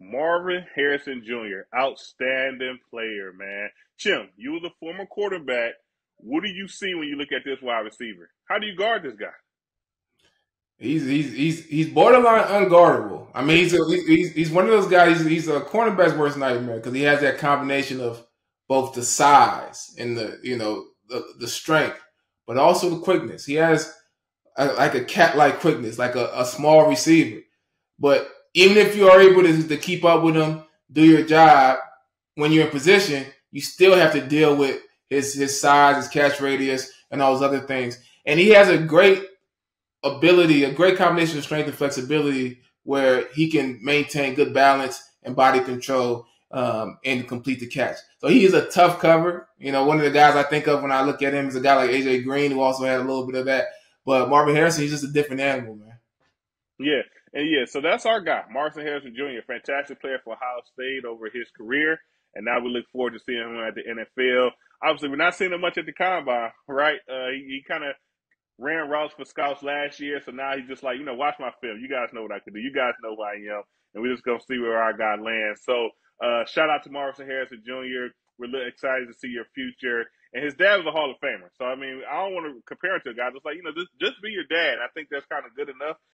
Marvin Harrison Jr., outstanding player, man. Chim, you was a former quarterback. What do you see when you look at this wide receiver? How do you guard this guy? He's borderline unguardable. I mean, he's one of those guys. He's a cornerback's worst nightmare because he has that combination of both the size and the strength, but also the quickness. He has like a cat like quickness, like a small receiver. But even if you are able to keep up with him, do your job when you're in position, you still have to deal with his size, his catch radius, and all those other things. And he has a great ability, a great combination of strength and flexibility where he can maintain good balance and body control and complete the catch. So he is a tough cover. One of the guys I think of when I look at him is a guy like AJ Green who also had a little bit of that. But Marvin Harrison, he's just a different animal, man. Yeah, and yeah, so that's our guy, Marvin Harrison Jr., fantastic player for Ohio State over his career, and now we look forward to seeing him at the NFL. Obviously, we're not seeing him much at the combine, right? He kind of ran routes for scouts last year, so now he's just like, watch my film. You guys know what I can do. You guys know who I am, and we're just gonna see where our guy lands. So, shout out to Marvin Harrison Jr. We're really excited to see your future. And his dad was a Hall of Famer, so I mean, I don't want to compare it to a guy. Just like just be your dad. I think that's kind of good enough.